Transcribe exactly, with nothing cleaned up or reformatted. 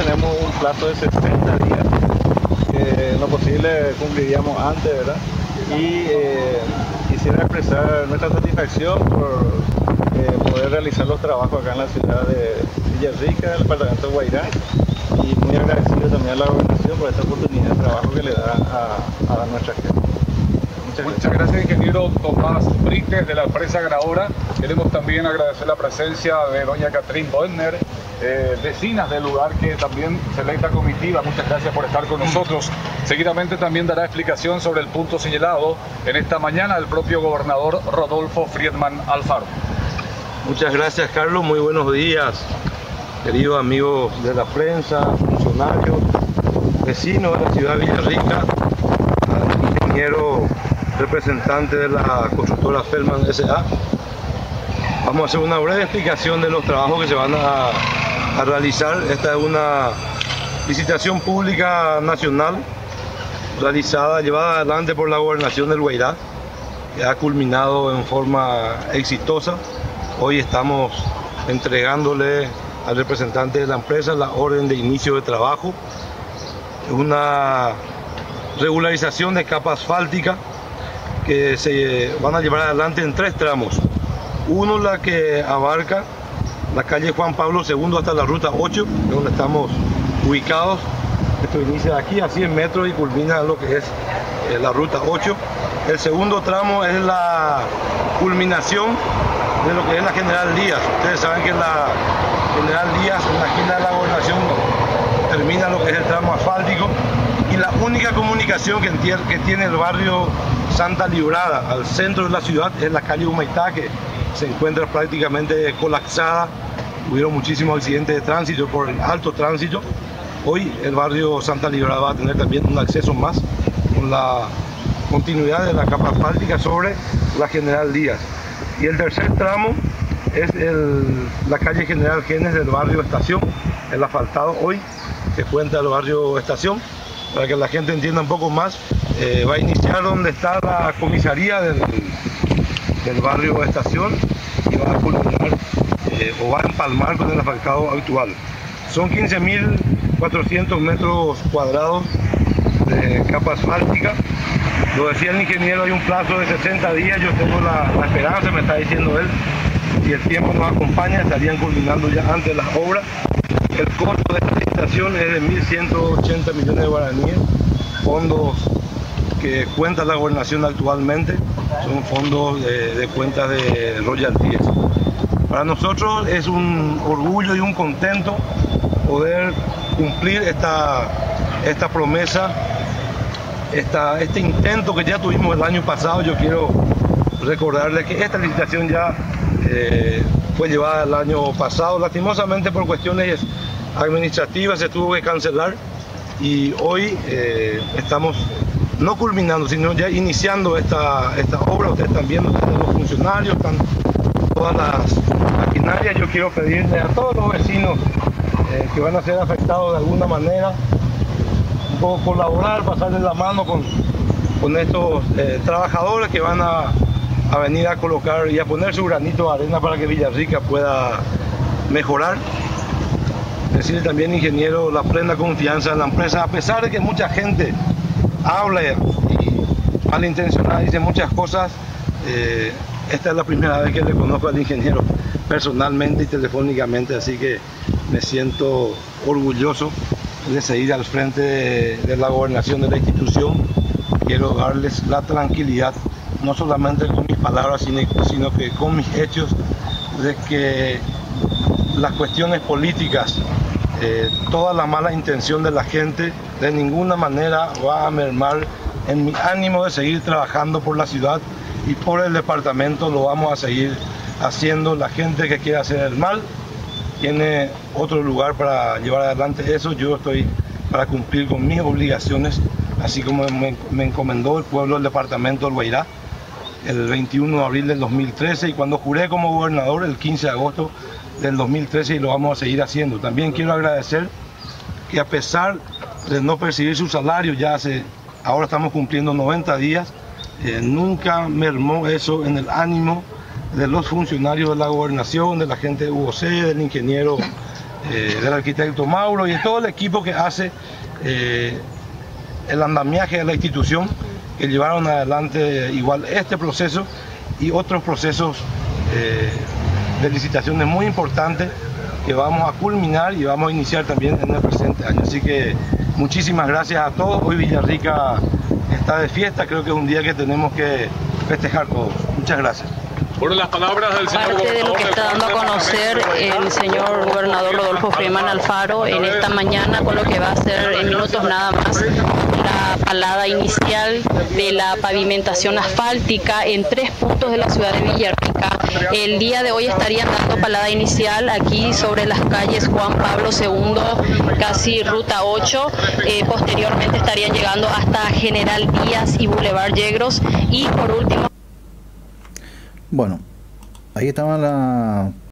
tenemos un plazo de sesenta días, que en lo posible cumpliríamos antes, ¿verdad? Y eh, quisiera expresar nuestra satisfacción por eh, poder realizar los trabajos acá en la ciudad de Villarrica, en el departamento de Guairá, y muy agradecido también a la organización por esta oportunidad de trabajo que le da a, a nuestra gente. Muchas gracias. Muchas gracias, ingeniero Tomás Brites, de la empresa Ganadora. Queremos también agradecer la presencia de doña Catherine Boedner, eh, vecinas del lugar que también selecta comitiva. Muchas gracias por estar con nosotros. Seguidamente también dará explicación sobre el punto señalado en esta mañana el propio gobernador Rodolfo Friedman Alfaro. Muchas gracias, Carlos. Muy buenos días, queridos amigos de la prensa, funcionarios, vecinos de la ciudad de Villarrica, al ingeniero representante de la constructora Feldman S A Vamos a hacer una breve explicación de los trabajos que se van a, a realizar. Esta es una licitación pública nacional realizada, llevada adelante por la Gobernación del Guairá, que ha culminado en forma exitosa. Hoy estamos entregándole al representante de la empresa la orden de inicio de trabajo. Una regularización de capa asfáltica que se van a llevar adelante en tres tramos. Uno, la que abarca la calle Juan Pablo segundo hasta la ruta ocho, donde estamos ubicados. Esto inicia aquí a cien metros y culmina en lo que es eh, la ruta ocho. El segundo tramo es la culminación de lo que es la General Díaz. Ustedes saben que la General Díaz, en la esquina de la Gobernación, termina lo que es el tramo asfáltico, y la única comunicación que, que tiene el barrio Santa Librada al centro de la ciudad es la calle Humaitá, que se encuentra prácticamente colapsada. Hubieron muchísimos accidentes de tránsito por el alto tránsito. Hoy el barrio Santa Librada va a tener también un acceso más con la continuidad de la capa asfáltica sobre la General Díaz. Y el tercer tramo es el, la calle General Genes del barrio Estación, el asfaltado hoy que cuenta el barrio Estación. Para que la gente entienda un poco más, eh, va a iniciar donde está la comisaría del, del barrio Estación y va a culminar eh, o va a empalmar con el asfaltado actual. Son quince mil cuatrocientos metros cuadrados de capa asfáltica. Lo decía el ingeniero, hay un plazo de sesenta días. Yo tengo la, la esperanza, me está diciendo él, si el tiempo nos acompaña, estarían culminando ya antes las obras. El costo de esta licitación es de mil ciento ochenta millones de guaraníes, fondos que cuenta la gobernación actualmente, son fondos de, de cuentas de royalties. Para nosotros es un orgullo y un contento poder cumplir esta, esta promesa, esta, este intento que ya tuvimos el año pasado. Yo quiero recordarles que esta licitación ya eh, fue llevada el año pasado, lastimosamente por cuestiones administrativas se tuvo que cancelar, y hoy eh, estamos no culminando, sino ya iniciando esta, esta obra. Ustedes están viendo, están los funcionarios, están todas las maquinarias. Yo quiero pedirle a todos los vecinos eh, que van a ser afectados de alguna manera, un poco colaborar, pasarles la mano con, con estos eh, trabajadores que van a, a venir a colocar y a poner su granito de arena para que Villarrica pueda mejorar. Decirle también, ingeniero, la plena confianza en la empresa, a pesar de que mucha gente habla y malintencionada, dice muchas cosas. Eh, esta es la primera vez que le conozco al ingeniero personalmente y telefónicamente, así que me siento orgulloso de seguir al frente de, de la gobernación de la institución. Quiero darles la tranquilidad, no solamente con mis palabras, sino, sino que con mis hechos, de que las cuestiones políticas, eh, toda la mala intención de la gente, de ninguna manera va a mermar en mi ánimo de seguir trabajando por la ciudad y por el departamento. Lo vamos a seguir haciendo. La gente que quiere hacer el mal tiene otro lugar para llevar adelante eso. Yo estoy para cumplir con mis obligaciones, así como me, me encomendó el pueblo del departamento del Guairá el veintiuno de abril del dos mil trece, y cuando juré como gobernador el quince de agosto del dos mil trece, y lo vamos a seguir haciendo. También quiero agradecer que, a pesar de no percibir su salario, ya hace, ahora estamos cumpliendo noventa días, eh, nunca mermó eso en el ánimo de los funcionarios de la gobernación, de la gente de U O C, del ingeniero eh, del arquitecto Mauro y de todo el equipo que hace eh, el andamiaje de la institución, que llevaron adelante igual este proceso y otros procesos eh, de licitaciones muy importantes que vamos a culminar y vamos a iniciar también en el presente año. Así que muchísimas gracias a todos. Hoy Villarrica está de fiesta, creo que es un día que tenemos que festejar todos. Muchas gracias. Bueno, las palabras del señor Parte de lo que está dando a conocer el señor gobernador Rodolfo Freeman Alfaro en esta mañana, con lo que va a ser en minutos nada más la palada inicial de la pavimentación asfáltica en tres puntos de la ciudad de Villarrica. El día de hoy estarían dando palada inicial aquí sobre las calles Juan Pablo segundo, casi ruta ocho. Eh, posteriormente estarían llegando hasta General Díaz y Boulevard Yegros. Y por último... Bueno, ahí estaba la